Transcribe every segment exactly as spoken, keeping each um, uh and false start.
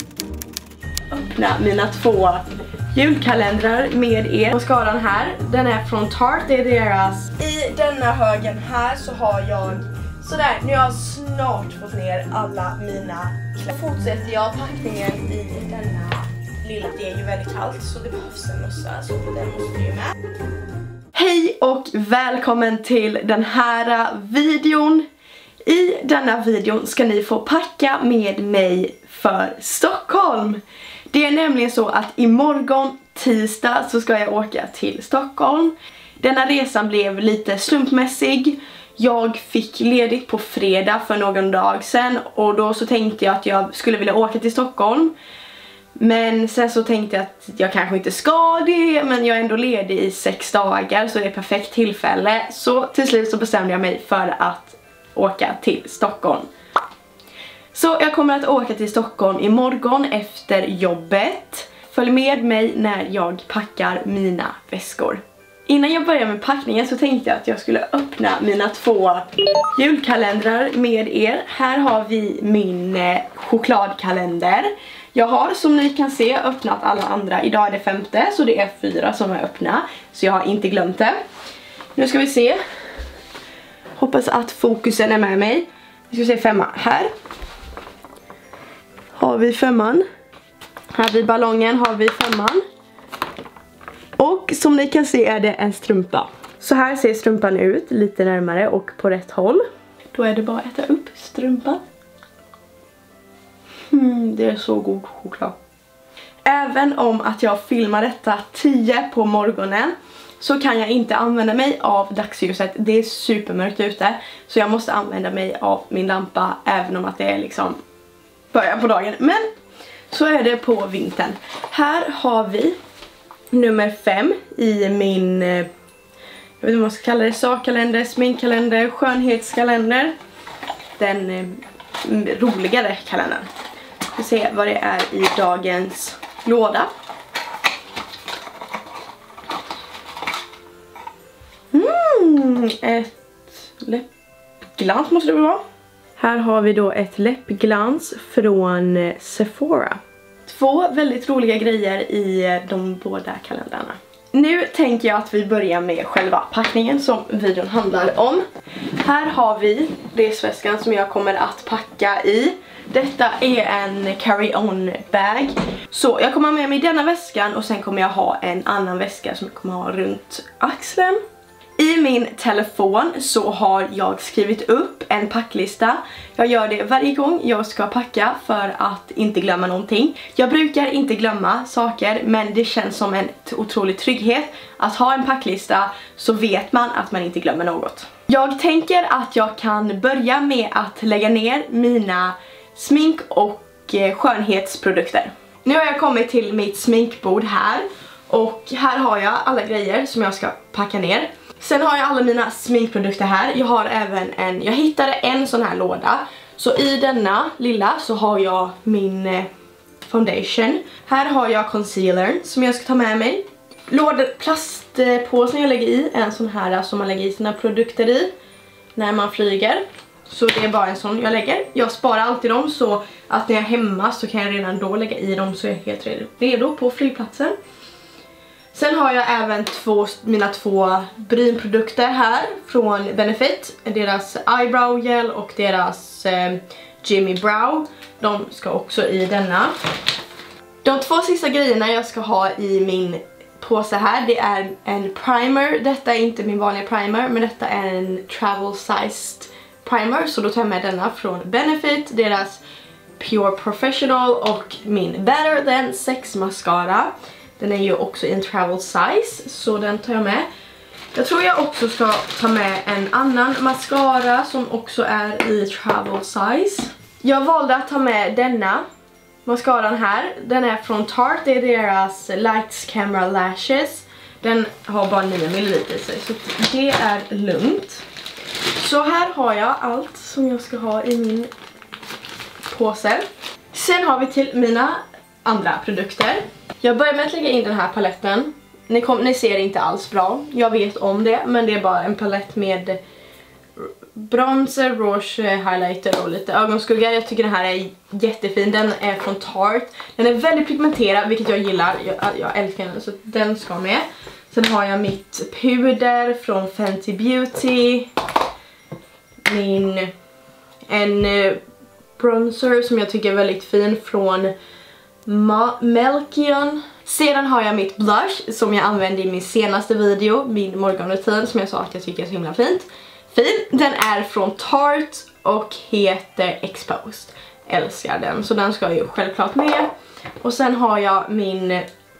öppna mina två julkalendrar med er. Mascaran här, den är från Tarte, det är deras. I denna högen här så har jag sådär, nu har jag snart fått ner alla mina kläder. Fortsätter jag packningen i denna lilla, det är ju väldigt kallt så det behövs en mössa, så den måste ju med. Hej och välkommen till den här videon. I denna videon ska ni få packa med mig för Stockholm. Det är nämligen så att imorgon tisdag så ska jag åka till Stockholm. Denna resan blev lite slumpmässig. Jag fick ledigt på fredag för någon dag sedan och då så tänkte jag att jag skulle vilja åka till Stockholm. Men sen så tänkte jag att jag kanske inte ska det, men jag är ändå ledig i sex dagar så det är ett perfekt tillfälle. Så till slut så bestämde jag mig för att åka till Stockholm. Så jag kommer att åka till Stockholm imorgon efter jobbet. Följ med mig när jag packar mina väskor. Innan jag börjar med packningen så tänkte jag att jag skulle öppna mina två julkalendrar med er. Här har vi min eh, chokladkalender. Jag har som ni kan se öppnat alla andra. Idag är det femte så det är fyra som är öppna. Så jag har inte glömt det. Nu ska vi se. Hoppas att fokusen är med mig. Vi ska se femma. Här har vi femman. Här vid ballongen har vi femman. Och som ni kan se är det en strumpa. Så här ser strumpan ut lite närmare och på rätt håll. Då är det bara att äta upp strumpan. Mm, det är så god choklad. Även om att jag filmar detta tio på morgonen så kan jag inte använda mig av dagsljuset. Det är supermörkt ute. Så jag måste använda mig av min lampa även om att det är liksom början på dagen. Men så är det på vintern. Här har vi nummer fem i min, jag vet inte vad man ska kalla det, sakkalender, sminkkalender, skönhetskalender. Den eh, roligare kalendern. Vi ser vad det är i dagens låda. Mm, ett läppglans måste det vara. Här har vi då ett läppglans från Sephora. Två väldigt roliga grejer i de båda kalendrarna. Nu tänker jag att vi börjar med själva packningen som videon handlar om. Här har vi resväskan som jag kommer att packa i. Detta är en carry-on bag. Så jag kommer ha med mig denna väskan och sen kommer jag ha en annan väska som jag kommer ha runt axeln. I min telefon så har jag skrivit upp en packlista. Jag gör det varje gång jag ska packa för att inte glömma någonting. Jag brukar inte glömma saker, men det känns som en otrolig trygghet att ha en packlista, så vet man att man inte glömmer något. Jag tänker att jag kan börja med att lägga ner mina smink- och skönhetsprodukter. Nu har jag kommit till mitt sminkbord här och här har jag alla grejer som jag ska packa ner. Sen har jag alla mina sminkprodukter här. Jag har även en, jag hittade en sån här låda. Så i denna lilla så har jag min eh, foundation. Här har jag concealern som jag ska ta med mig. Lådor, plastpåsen jag lägger i, en sån här som man lägger i sina produkter i när man flyger. Så det är bara en sån jag lägger. Jag sparar alltid dem så att när jag är hemma så kan jag redan då lägga i dem så jag är helt redo, redo på flygplatsen. Sen har jag även två, mina två brynprodukter här från Benefit. Deras eyebrow gel och deras eh, Jimmy Brow. De ska också i denna. De två sista grejerna jag ska ha i min påse här, det är en primer. Detta är inte min vanliga primer, men detta är en travel sized primer. Så då tar jag med denna från Benefit, deras Pure Professional och min Better Than Sex mascara. Den är ju också i en travel size, så den tar jag med. Jag tror jag också ska ta med en annan mascara som också är i travel size. Jag valde att ta med denna mascaran här. Den är från Tarte, det är deras Lights Camera Lashes. Den har bara nio milliliter i sig, så det är lugnt. Så här har jag allt som jag ska ha i min påse. Sen har vi till mina andra produkter. Jag börjar med att lägga in den här paletten. Ni, kom, ni ser inte alls bra. Jag vet om det, men det är bara en palett med bronzer, rouge, highlighter och lite ögonskugga. Jag tycker den här är jättefin. Den är från Tarte. Den är väldigt pigmenterad, vilket jag gillar. Jag, jag älskar den, så den ska med. Sen har jag mitt puder från Fenty Beauty. Min en uh, bronzer som jag tycker är väldigt fin från Ma Melchion. Sedan har jag mitt blush som jag använde i min senaste video, min morgonrutin, som jag sa att jag tycker är så himla fint. Fin. Den är från Tarte och heter Exposed. Älskar den, så den ska ju självklart med. Och sen har jag min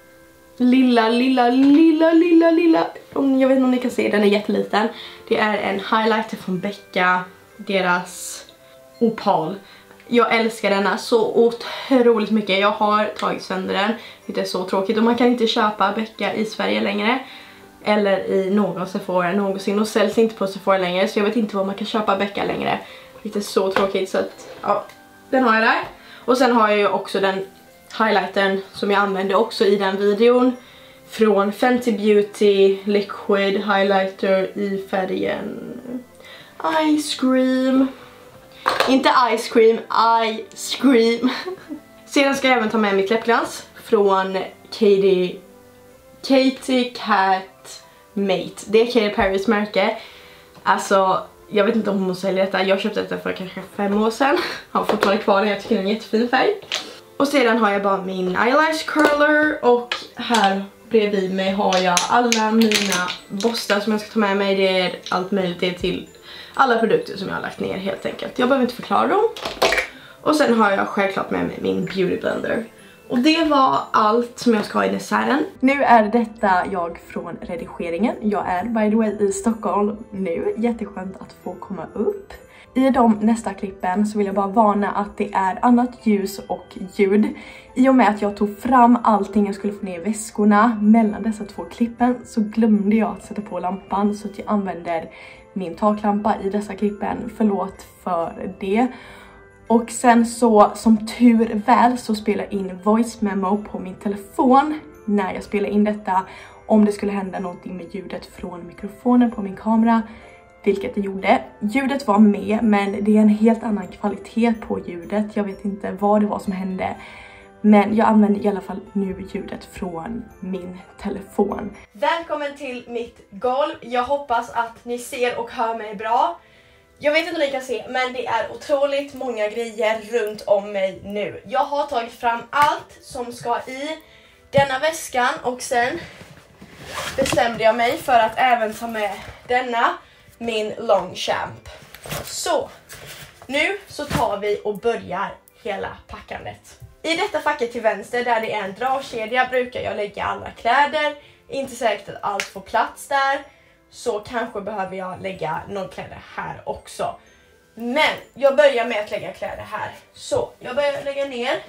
lilla, lilla, lilla, lilla, lilla, jag vet inte om ni kan se, den är jätteliten. Det är en highlighter från Becca, deras opal. Jag älskar denna så otroligt mycket. Jag har tagit sönder den. Det är så tråkigt och man kan inte köpa Becca i Sverige längre. Eller i någon Sephora någonsin. Och säljs inte på Sephora längre. Så jag vet inte vad man kan köpa Becca längre. Det är så tråkigt, så att ja, den har jag där. Och sen har jag ju också den highlightern som jag använde också i den videon. Från Fenty Beauty Liquid Highlighter i färgen Ice Cream. Inte Ice Cream, Ice Cream. Sedan ska jag även ta med mitt läppglans från Katie, Katie Kat Mate. Det är Katy Perrys märke. Alltså, jag vet inte om hon säljer detta. Jag köpte detta för kanske fem år sedan. Har fortfarande kvar den, jag tycker den är en jättefin färg. Och sedan har jag bara min eyelash curler. Och här bredvid mig har jag alla mina borstar som jag ska ta med mig. Det är allt möjligt, det är till alla produkter som jag har lagt ner helt enkelt. Jag behöver inte förklara dem. Och sen har jag självklart med mig min beauty blender. Och det var allt som jag ska ha i desserten. Nu är detta jag från redigeringen. Jag är by the way i Stockholm nu. Jätteskönt att få komma upp. I de nästa klippen så vill jag bara varna att det är annat ljus och ljud. I och med att jag tog fram allting jag skulle få ner i väskorna mellan dessa två klippen så glömde jag att sätta på lampan, så att jag använder min taklampa i dessa klippen. Förlåt för det. Och sen så, som tur väl, så spelar jag in voice memo på min telefon när jag spelar in detta. Om det skulle hända någonting med ljudet från mikrofonen på min kamera, vilket det gjorde. Ljudet var med, men det är en helt annan kvalitet på ljudet. Jag vet inte vad det var som hände. Men jag använder i alla fall nu ljudet från min telefon. Välkommen till mitt golv. Jag hoppas att ni ser och hör mig bra. Jag vet inte om ni kan se, men det är otroligt många grejer runt om mig nu. Jag har tagit fram allt som ska i denna väskan och sen bestämde jag mig för att även ta med denna, min Longchamp. Så, nu så tar vi och börjar hela packandet. I detta facket till vänster där det är en dragkedja brukar jag lägga alla kläder. Inte säkert att allt får plats där. Så kanske behöver jag lägga några kläder här också. Men jag börjar med att lägga kläder här. Så jag börjar lägga ner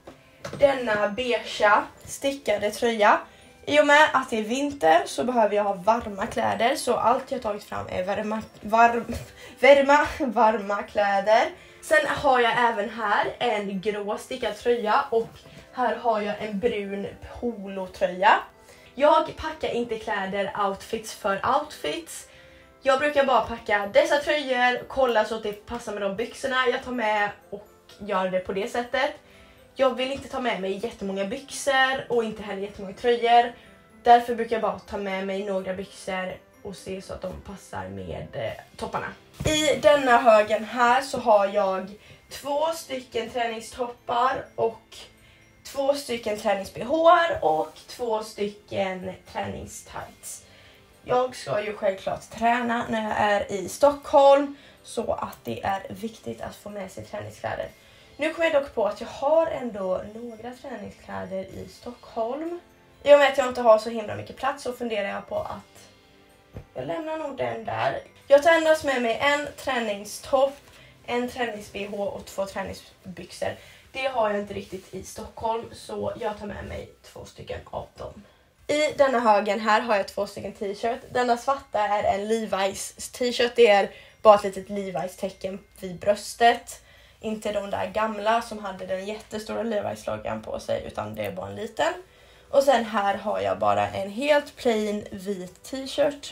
denna beigea stickade tröja. I och med att det är vinter så behöver jag ha varma kläder. Så allt jag tagit fram är varma, varm, varma, varma kläder. Sen har jag även här en grå stickad tröja och här har jag en brun polotröja. Jag packar inte kläder outfits för outfits. Jag brukar bara packa dessa tröjor, kolla så att det passar med de byxorna jag tar med och gör det på det sättet. Jag vill inte ta med mig jättemånga byxor och inte heller jättemånga tröjor. Därför brukar jag bara ta med mig några byxor och se så att de passar med eh, topparna. I denna högen här så har jag två stycken träningstoppar och två stycken tränings-B H-ar och två stycken träningstights. Jag ska ju självklart träna när jag är i Stockholm, så att det är viktigt att få med sig träningskläder. Nu kommer jag dock på att jag har ändå några träningskläder i Stockholm. I och med att jag inte har så himla mycket plats så funderar jag på att jag lämnar nog den där. Jag tar endast med mig en träningstopp, en tränings-B H och två träningsbyxor. Det har jag inte riktigt i Stockholm, så jag tar med mig två stycken av dem. I denna högen här har jag två stycken t-shirt. Denna svarta är en Levi's t-shirt. Det är bara ett litet Levi's tecken vid bröstet. Inte de där gamla som hade den jättestora Levi's-loggan på sig, utan det är bara en liten. Och sen här har jag bara en helt plain vit t-shirt.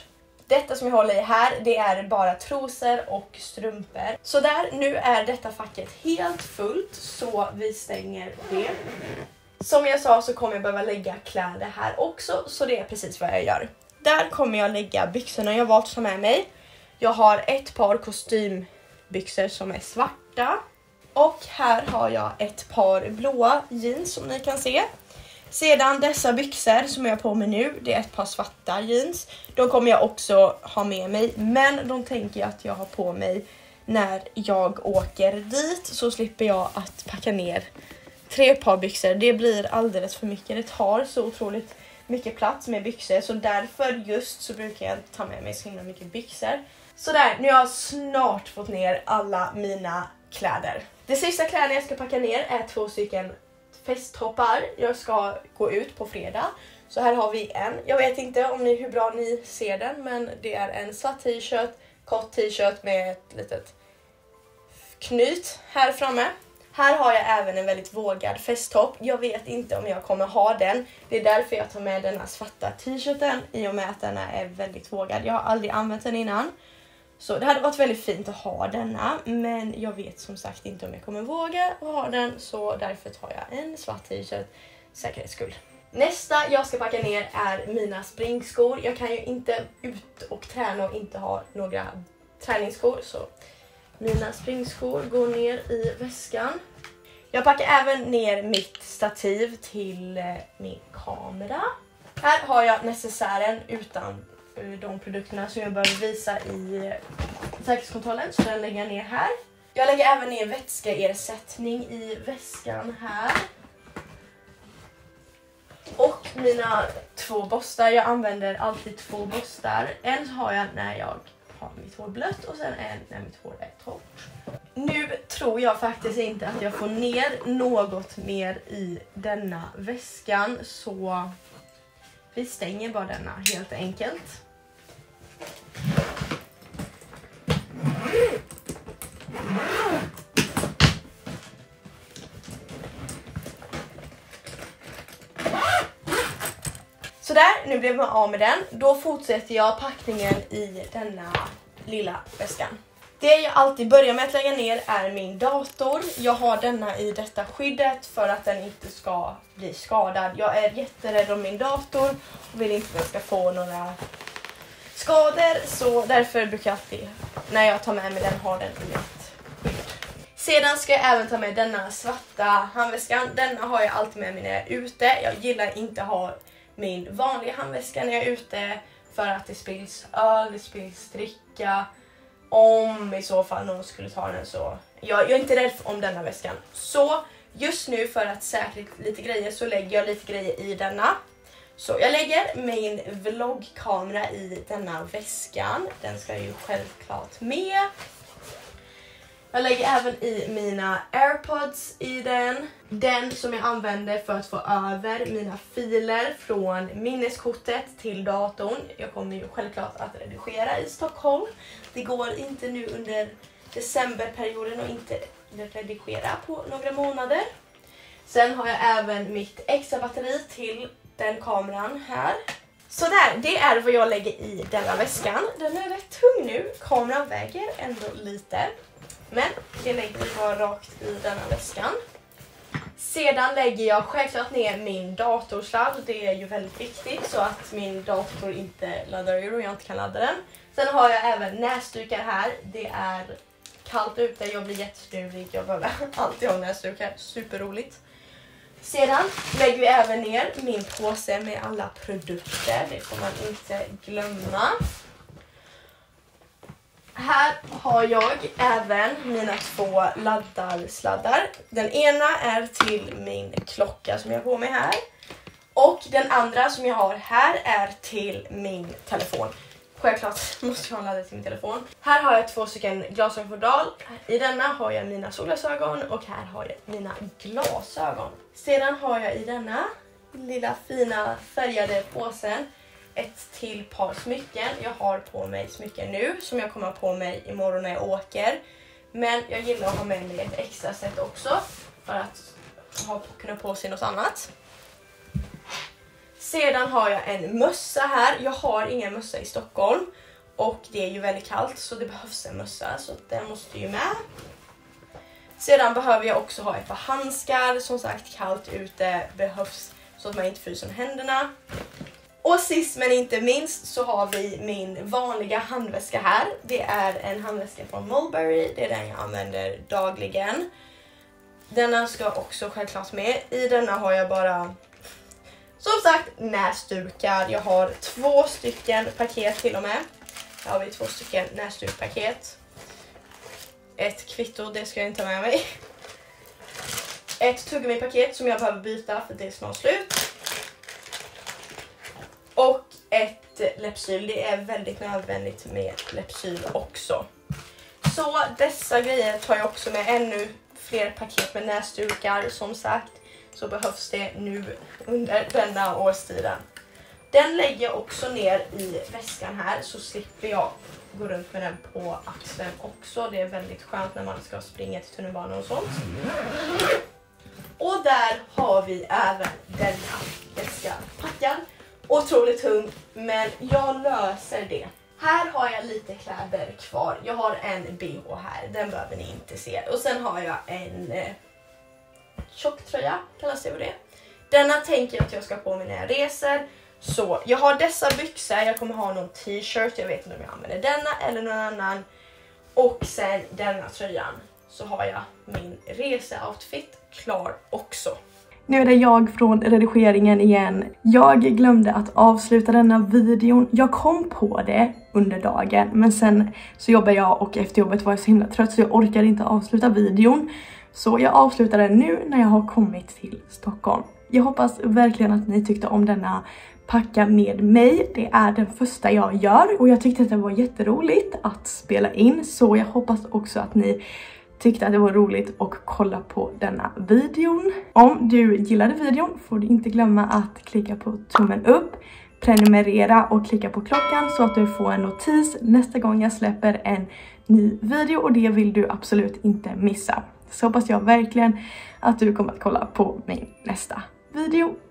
Detta som jag håller i här, det är bara trosor och strumpor. Så där, nu är detta facket helt fullt så vi stänger det. Som jag sa så kommer jag behöva lägga kläder här också, så det är precis vad jag gör. Där kommer jag lägga byxorna jag valt att ta med mig. Jag har ett par kostymbyxor som är svarta. Och här har jag ett par blåa jeans som ni kan se. Sedan dessa byxor som jag har på mig nu, det är ett par svarta jeans. De kommer jag också ha med mig, men de tänker jag att jag har på mig när jag åker dit. Så slipper jag att packa ner tre par byxor. Det blir alldeles för mycket, det tar så otroligt mycket plats med byxor. Så därför just så brukar jag ta med mig så himla mycket byxor. Så där, nu har jag snart fått ner alla mina kläder. Det sista kläderna jag ska packa ner är två stycken festtoppar. Jag ska gå ut på fredag. Så här har vi en. Jag vet inte om ni, hur bra ni ser den, men det är en svart t-shirt, kort t-shirt med ett litet knyt här framme. Här har jag även en väldigt vågad festtopp. Jag vet inte om jag kommer ha den. Det är därför jag tar med denna svarta t-shirten, i och med att den är väldigt vågad. Jag har aldrig använt den innan. Så det hade varit väldigt fint att ha denna, men jag vet som sagt inte om jag kommer våga ha den, så därför tar jag en svart t-shirt, säkerhets skull. Nästa jag ska packa ner är mina springskor. Jag kan ju inte ut och träna och inte ha några träningsskor, så mina springskor går ner i väskan. Jag packar även ner mitt stativ till min kamera. Här har jag necessären utan de produkterna som jag behöver visa i säkerhetskontrollen, så den lägger jag ner här. Jag lägger även ner vätskeersättning i väskan här. Och mina två borstar, jag använder alltid två borstar. En har jag när jag har mitt hår blött och sen en när mitt hår är torrt. Nu tror jag faktiskt inte att jag får ner något mer i denna väskan, så vi stänger bara denna helt enkelt. Så där, nu blev man av med den. Då fortsätter jag packningen i denna lilla väskan. Det jag alltid börjar med att lägga ner är min dator. Jag har denna i detta skyddet för att den inte ska bli skadad. Jag är jätterädd om min dator och vill inte att jag ska få några skador. Så därför brukar jag alltid, när jag tar med mig den, ha den i ett skydd. Sedan ska jag även ta med denna svarta handväskan. Denna har jag alltid med mig när jag är ute. Jag gillar inte att ha min vanliga handväska när jag är ute, för att det spills öl, det spills dricka. Om i så fall någon skulle ta den, så jag, jag är inte rädd om denna väskan. Så just nu, för att säkra lite grejer, så lägger jag lite grejer i denna. Så jag lägger min vloggkamera i denna väskan. Den ska ju självklart med. Jag lägger även i mina AirPods i den. Den som jag använder för att få över mina filer från minneskortet till datorn. Jag kommer ju självklart att redigera i Stockholm. Det går inte nu under decemberperioden och inte redigera på några månader. Sen har jag även mitt extra batteri till den kameran här. Så där, det är vad jag lägger i denna väskan. Den är rätt tung nu. Kameran väger ändå lite. Men det lägger vi bara rakt i denna väskan. Sedan lägger jag självklart ner min datorsladd. Det är ju väldigt viktigt så att min dator inte laddar ur och jag inte kan ladda den. Sen har jag även näsdukar här. Det är kallt ute, jag blir jättesnurrig. Jag behöver alltid ha näsdukar, superroligt. Sedan lägger vi även ner min påse med alla produkter. Det får man inte glömma. Här har jag även mina två laddarsladdar. Den ena är till min klocka som jag har på mig här. Och den andra som jag har här är till min telefon. Självklart måste jag ha en laddare till min telefon. Här har jag två stycken glasögonfodral. I denna har jag mina solglasögon och här har jag mina glasögon. Sedan har jag i denna lilla fina färgade påsen ett till par smycken. Jag har på mig smycken nu som jag kommer ha på mig imorgon när jag åker. Men jag gillar att ha med mig ett extra set också för att ha, kunna på sig något annat. Sedan har jag en mössa här. Jag har ingen mössa i Stockholm. Och det är ju väldigt kallt så det behövs en mössa, så den måste ju med. Sedan behöver jag också ha ett par handskar. Som sagt, kallt ute behövs så att man inte fryser med händerna. Och sist men inte minst så har vi min vanliga handväska här. Det är en handväska från Mulberry. Det är den jag använder dagligen. Denna ska också självklart med. I denna har jag bara, som sagt, näsdukar. Jag har två stycken paket till och med. Här har vi två stycken näsdukpaket. Ett kvitto, det ska jag inte ta med mig. Ett tuggummi-paket som jag behöver byta för det är snart slut. Och ett läppsyl. Det är väldigt nödvändigt med läppsyl också. Så dessa grejer tar jag också med. Ännu fler paket med näsdukar. Som sagt så behövs det nu under denna årstiden. Den lägger jag också ner i väskan här så slipper jag gå runt med den på axeln också. Det är väldigt skönt när man ska springa till tunnelbanan och sånt. Och där har vi även denna väska packad. Otroligt tung, men jag löser det. Här har jag lite kläder kvar. Jag har en B H här, den behöver ni inte se. Och sen har jag en eh, tjocktröja, kallas det för det. Denna tänker jag att jag ska på mig när jag reser. Så jag har dessa byxor, jag kommer ha någon t-shirt, jag vet inte om jag använder denna eller någon annan. Och sen denna tröjan så har jag min reseoutfit klar också. Nu är det jag från redigeringen igen. Jag glömde att avsluta denna videon. Jag kom på det under dagen, men sen så jobbar jag och efter jobbet var jag så himla trött så jag orkade inte avsluta videon. Så jag avslutar den nu när jag har kommit till Stockholm. Jag hoppas verkligen att ni tyckte om denna packa med mig. Det är den första jag gör och jag tyckte att det var jätteroligt att spela in. Så jag hoppas också att ni tyckte att det var roligt att kolla på denna videon. Om du gillade videon får du inte glömma att klicka på tummen upp, prenumerera och klicka på klockan så att du får en notis nästa gång jag släpper en ny video, och det vill du absolut inte missa. Så hoppas jag verkligen att du kommer att kolla på min nästa video.